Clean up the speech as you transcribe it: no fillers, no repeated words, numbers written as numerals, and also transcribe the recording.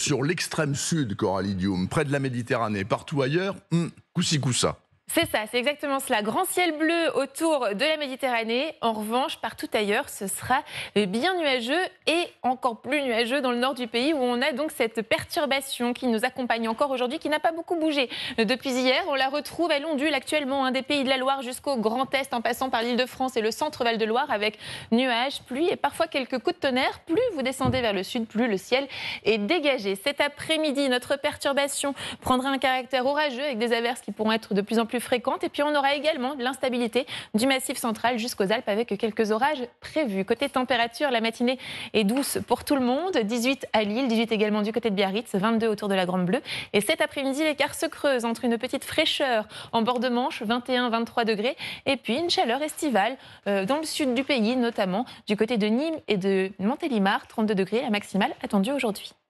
sur l'extrême sud, Coralie Dioum, près de la Méditerranée. Partout ailleurs, coussi coussa. C'est ça, c'est exactement cela. Grand ciel bleu autour de la Méditerranée. En revanche, partout ailleurs, ce sera bien nuageux et encore plus nuageux dans le nord du pays où on a donc cette perturbation qui nous accompagne encore aujourd'hui, qui n'a pas beaucoup bougé depuis hier. On la retrouve, elle ondule actuellement des pays de la Loire jusqu'au Grand Est en passant par l'Île-de-France et le centre Val-de-Loire avec nuages, pluie et parfois quelques coups de tonnerre. Plus vous descendez vers le sud, plus le ciel est dégagé. Cet après-midi, notre perturbation prendra un caractère orageux avec des averses qui pourront être de plus en plus fréquentes. Et puis on aura également de l'instabilité du Massif central jusqu'aux Alpes avec quelques orages prévus. Côté température, la matinée est douce pour tout le monde. 18 à Lille, 18 également du côté de Biarritz, 22 autour de la Grande Bleue. Et cet après-midi, l'écart se creuse entre une petite fraîcheur en bord de Manche, 21-23 degrés, et puis une chaleur estivale dans le sud du pays, notamment du côté de Nîmes et de Montélimar, 32 degrés, la maximale attendue aujourd'hui.